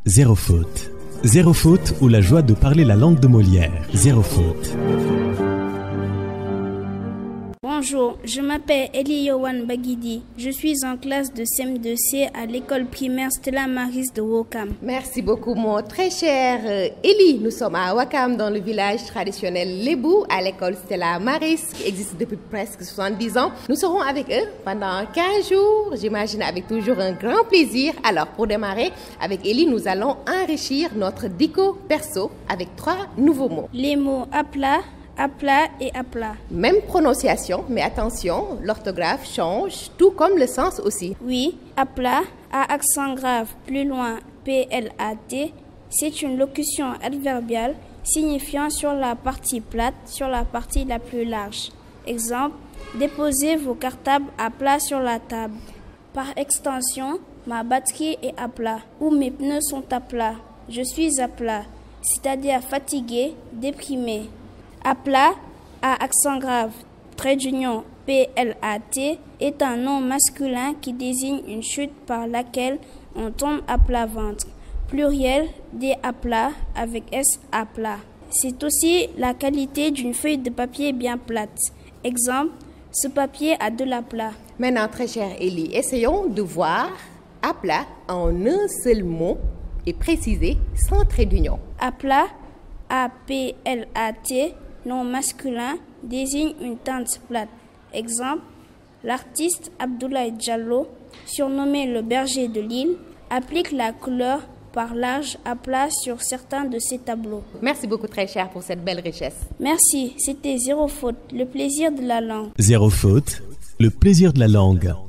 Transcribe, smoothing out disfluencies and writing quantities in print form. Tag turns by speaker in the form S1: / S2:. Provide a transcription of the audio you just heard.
S1: Zéro faute. Zéro faute ou la joie de parler la langue de Molière. Zéro faute.
S2: Bonjour, je m'appelle Eli Yohan Bagidi. Je suis en classe de CM2C à l'école primaire Stella Maris de Ouakam.
S3: Merci beaucoup mon très cher Eli. Nous sommes à Ouakam dans le village traditionnel Lébou à l'école Stella Maris qui existe depuis presque 70 ans. Nous serons avec eux pendant 15 jours, j'imagine avec toujours un grand plaisir. Alors pour démarrer avec Eli, nous allons enrichir notre dico perso avec 3 nouveaux mots.
S2: Les mots aplat et aplat.
S3: Même prononciation, mais attention, l'orthographe change, tout comme le sens aussi.
S2: Oui, aplat, à accent grave, plus loin, P-L-A-T, c'est une locution adverbiale signifiant sur la partie plate, sur la partie la plus large. Exemple, déposez vos cartables à plat sur la table. Par extension, ma batterie est à plat, ou mes pneus sont à plat. Je suis à plat, c'est-à-dire fatigué, déprimé. Aplat, à accent grave, trait d'union P-L-A-T, est un nom masculin qui désigne une chute par laquelle on tombe à plat ventre. Pluriel, des aplats avec S à plat. C'est aussi la qualité d'une feuille de papier bien plate. Exemple, ce papier a de l'aplat.
S3: Maintenant, très cher Eli, essayons de voir aplat en un seul mot et préciser sans trait d'union.
S2: Aplat, A-P-L-A-T, nom masculin, désigne une teinte plate. Exemple, l'artiste Abdoulaye Diallo, surnommé le berger de l'île, applique la couleur par large aplat sur certains de ses tableaux.
S3: Merci beaucoup très cher pour cette belle richesse.
S2: Merci, c'était Zéro faute, le plaisir de la langue.
S1: Zéro faute, le plaisir de la langue.